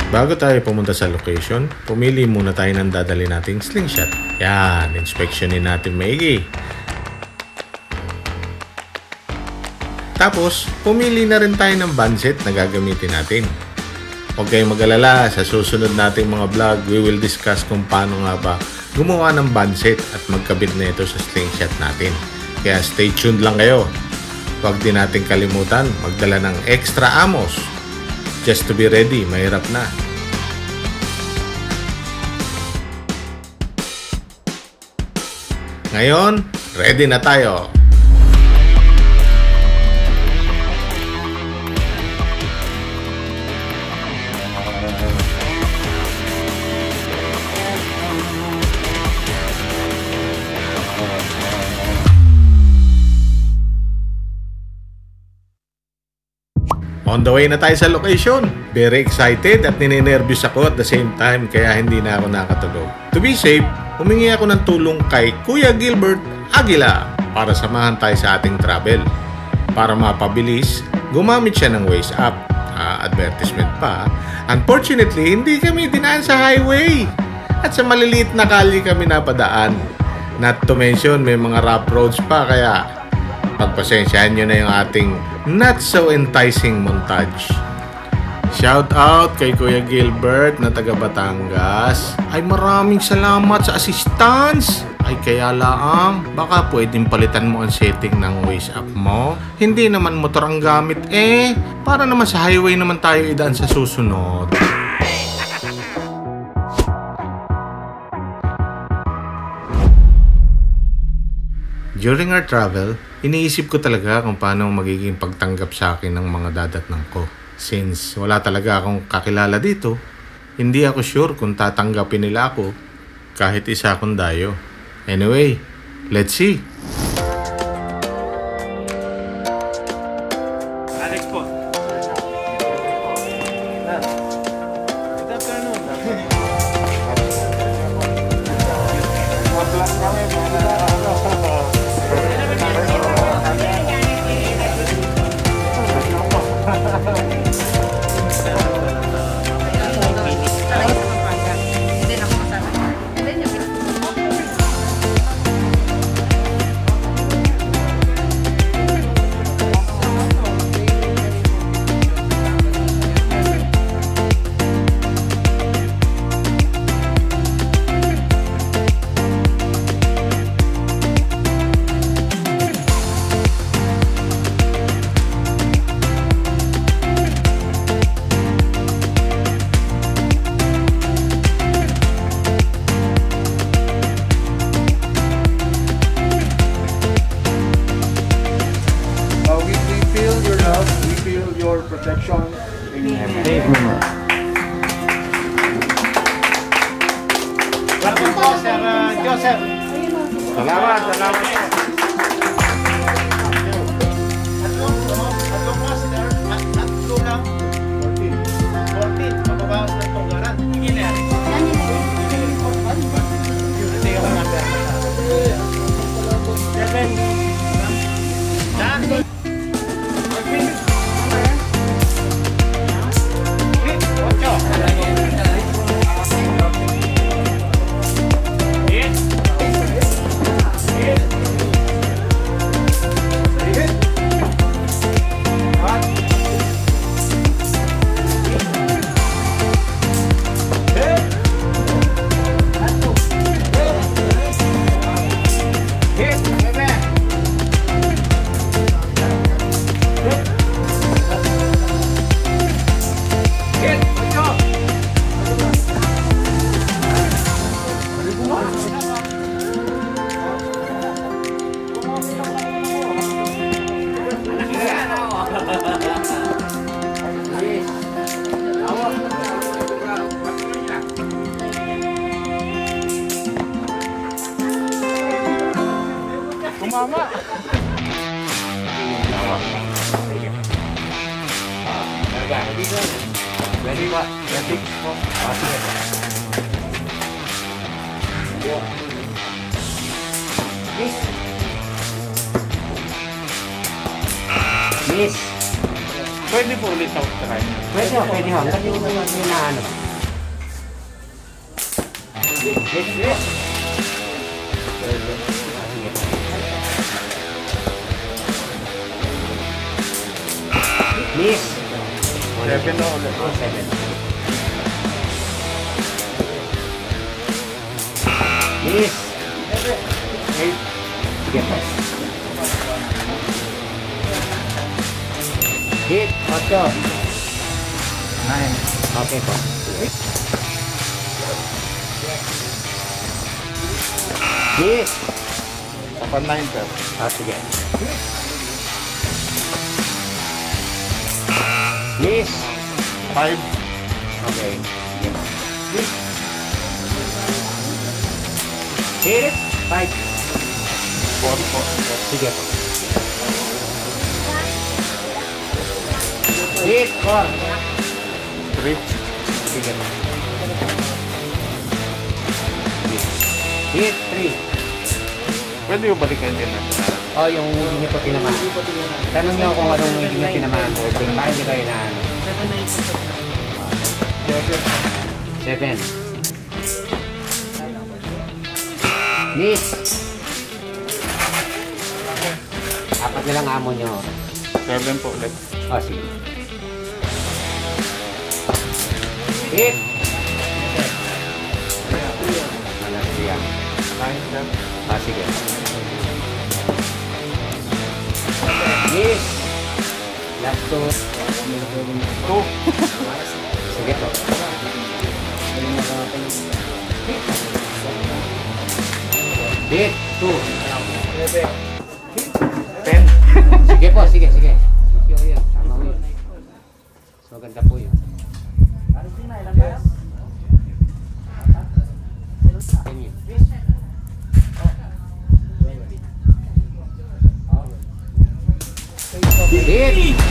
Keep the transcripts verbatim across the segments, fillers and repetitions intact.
Bago tayo pumunta sa location, pumili muna tayo ng dadali nating slingshot. Yan, inspeksyonin natin maigi. Tapos, pumili na rin tayo ng bandset na gagamitin natin. Huwag kayong mag-alala, sa susunod nating mga vlog, we will discuss kung paano nga ba gumawa ng bandset at magkabit na ito sa slingshot natin. Kaya stay tuned lang kayo. Huwag din natin kalimutan magdala ng extra ammos. Just to be ready, mahirap na. Ngayon, ready na tayo. On the way na tayo sa location. Very excited at ninenervyos ako at the same time kaya hindi na ako nakatulog. To be safe, humingi ako ng tulong kay Kuya Gilbert Aguila para samahan tayo sa ating travel. Para mapabilis, gumamit siya ng Waze app. Uh, advertisement pa. Unfortunately, hindi kami dinaan sa highway. At sa maliliit na kalye kami napadaan. Not to mention, may mga rough roads pa kaya pagpasensyahan nyo na yung ating not so enticing montage. Shout out kay Kuya Gilbert na taga Batangas. Ay maraming salamat sa assistance. Ay kaya laang, baka pwedeng palitan mo ang setting ng Waze app mo. Hindi naman motor ang gamit eh. Para naman sa highway naman tayo idaan sa susunod. During our travel, iniisip ko talaga kung paano magiging pagtanggap sa akin ng mga dadatnang ko. Since wala talaga akong kakilala dito, hindi ako sure kung tatanggapin nila ako kahit isa akong dayo. Anyway, let's see. Alex po. Protection in Welcome po, Sir uh, Joseph. Salamat, salamat. Tatlong po, tatlong po, Sir. Tatlo lang. fourteen. fourteen. Mababawas ng tunggaran. Hindi na yan. Hindi ka mga seven. Dan. Mama. Ready, Pak? Ready? Miss. Miss. Pwede po ulit sa try. Pwede ho, pwede ho. Hanggang yung yung na ano. Let's go. Miss. Seven na ulit. Oh, seven. Miss. Eight. Sige po. Hit. Ocho. Nine. Okay po. Hit. Kapag nine, sir. Ah, sige. Miss. Five. Okay. Hit. Five. Four po. Sige po. Hit. Four. Three. Sige po. Hit. Three. Pwede yung balikan din na. Oh, yung hindi niyo po tinamaan. Tanong niyo kung anong hindi niyo tinamaan po. Kung bakit niyo kayo na ano. Seven. Miss. Apat na lang amo niyo. Seven po ulit. Oh, sige. Hit. Alas siya. Nine, sir. Ah, sige. Miss. Last two. Two. Sige po. Hit. Two. Ten. Sige po, sige, sige. Sige po yun. Tama po yun. So, maganda po yun. Hit!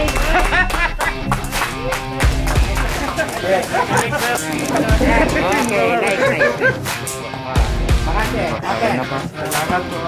Okay, nice, nice. Makasih, okay. Salamat po.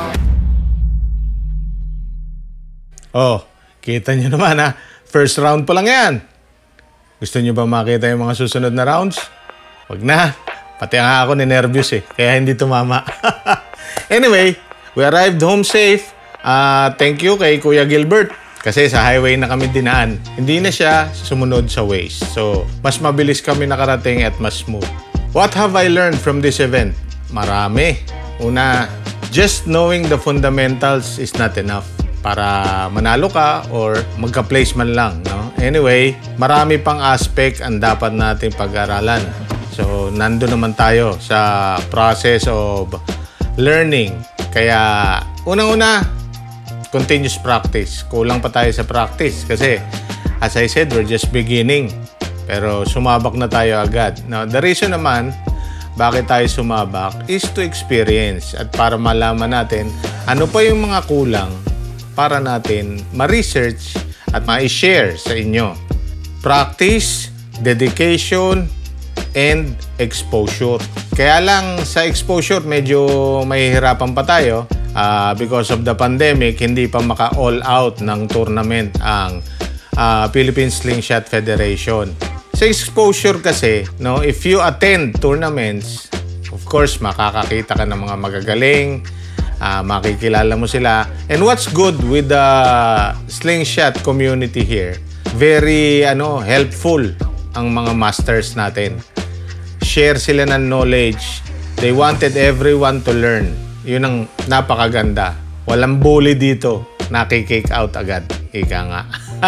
Oh, kita nyo naman ha. First round pa lang yan. Gusto nyo ba makita yung mga susunod na rounds? Wag na. Pati nga ako ninervyos eh. Kaya hindi tumama. Anyway, we arrived home safe. Uh, thank you kay Kuya Gilbert. Kasi sa highway na kami dinaan. Hindi na siya sumunod sa Waze. So, mas mabilis kami nakarating at mas smooth. What have I learned from this event? Marami. Una, just knowing the fundamentals is not enough para manalo ka or magka-place man lang. No? Anyway, marami pang aspect ang dapat nating pag-aralan. So, nando naman tayo sa process of learning. Kaya, unang-una, continuous practice. Kulang pa tayo sa practice kasi as I said, we're just beginning. Pero sumabak na tayo agad. Now, the reason naman bakit tayo sumabak is to experience at para malaman natin ano pa yung mga kulang para natin ma-research at ma-share sa inyo. Practice, dedication, and exposure. Kaya lang sa exposure medyo mahihirapan pa tayo. Uh, because of the pandemic, hindi pa maka-all out ng tournament ang uh, Philippine Slingshot Federation. Sa exposure kasi, no, if you attend tournaments, of course, makakakita ka ng mga magagaling, uh, makikilala mo sila. And what's good with the Slingshot community here, very ano, helpful ang mga masters natin. Share sila ng knowledge. They wanted everyone to learn. Yun ang napakaganda. Walang bully dito. Naki-kick out agad. Ika nga.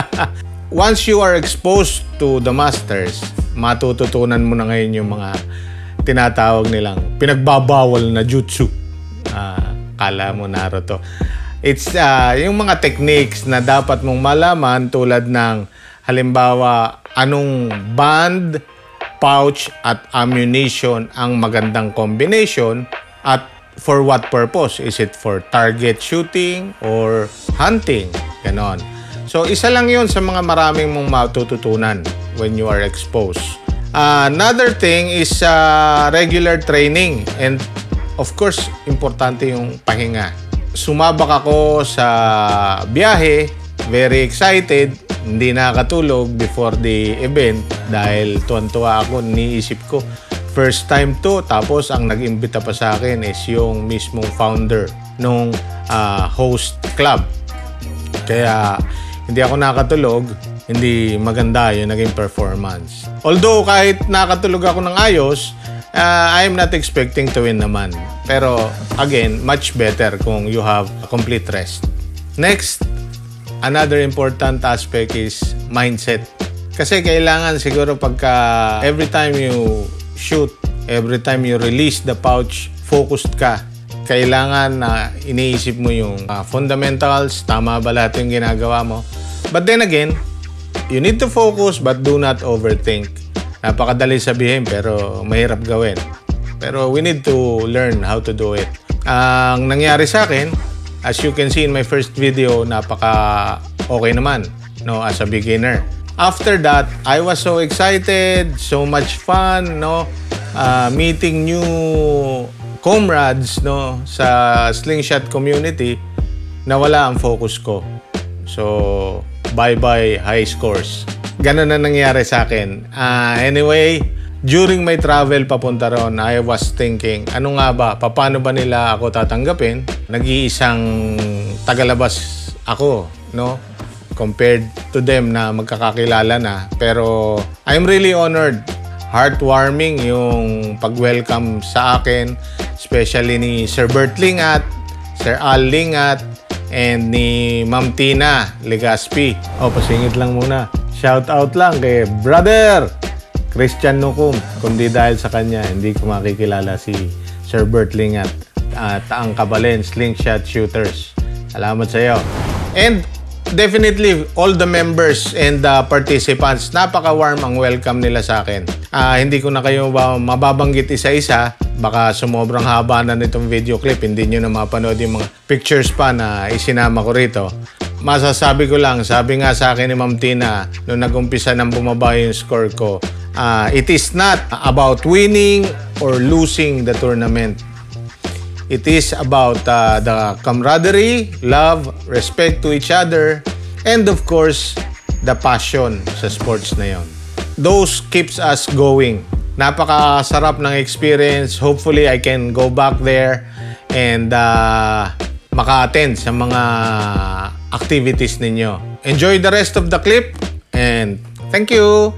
Once you are exposed to the masters, matututunan mo na ngayon yung mga tinatawag nilang pinagbabawal na jutsu. Uh, kala mo Naruto. It's uh, yung mga techniques na dapat mong malaman tulad ng halimbawa anong band, pouch at ammunition ang magandang combination at for what purpose? Is it for target shooting or hunting? Ganon. So, isa lang yun sa mga maraming mong matututunan when you are exposed. Uh, another thing is uh, regular training. And of course, importante yung pahinga. Sumabak ako sa biyahe, very excited, hindi nakakatulog before the event dahil tuwan-tuwa ako, niisip ko first time to, tapos ang nag-imbita pa sa akin is yung mismong founder nung uh, host club. Kaya hindi ako nakatulog, hindi maganda yung naging performance. Although kahit nakatulog ako ng ayos, uh, I'm not expecting to win naman. Pero again, much better kung you have a complete rest. Next, another important aspect is mindset. Kasi kailangan siguro pagka every time you shoot, every time you release the pouch, focused ka. Kailangan na iniisip mo yung uh, fundamentals, tama ba lahat yung ginagawa mo. But then again, you need to focus but do not overthink. Napakadali sabihin pero mahirap gawin. Pero we need to learn how to do it. Ang nangyari sa akin, as you can see in my first video, napaka okay naman, no, as a beginner. After that, I was so excited, so much fun, no, uh, meeting new comrades, no, sa slingshot community, nawala ang focus ko. So, bye-bye high scores. Ganun na nangyari sa akin. Uh, anyway, during my travel papunta ron, I was thinking, ano nga ba, paano ba nila ako tatanggapin? Nag-iisang tagalabas ako, no? Compared to them na magkakakilala na. Pero I'm really honored. Heartwarming yung pag-welcome sa akin, especially ni Sir Bert Lingat, Sir Al Lingat, and ni Ma'am Tina Legaspi. O, pasingit lang muna. Shout out lang kay Brother Christian Nukum. Kundi dahil sa kanya, hindi ko makikilala si Sir Bert Lingat at ang Kabalen Slingshot Shooters. Salamat sa iyo. And definitely, all the members and the participants, napaka-warm ang welcome nila sa akin. Uh, hindi ko na kayo mababanggit isa-isa. Baka sumobrang haba na nitong video clip. Hindi nyo na mapanood yung mga pictures pa na isinama ko rito. Masasabi ko lang, sabi nga sa akin ni Ma'am Tina, nung nag-umpisa nang bumaba yung score ko, uh, it is not about winning or losing the tournament. It is about uh, the camaraderie, love, respect to each other, and of course, the passion sa sports na yon. Those keeps us going. Napakasarap ng experience. Hopefully, I can go back there and uh, maka-attend sa mga activities ninyo. Enjoy the rest of the clip and thank you!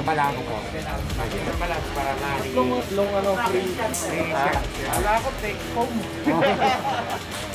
pala ako po. Dito pala para mali. Long, long ano, free. Free Ha? shirt. Wala ako take home.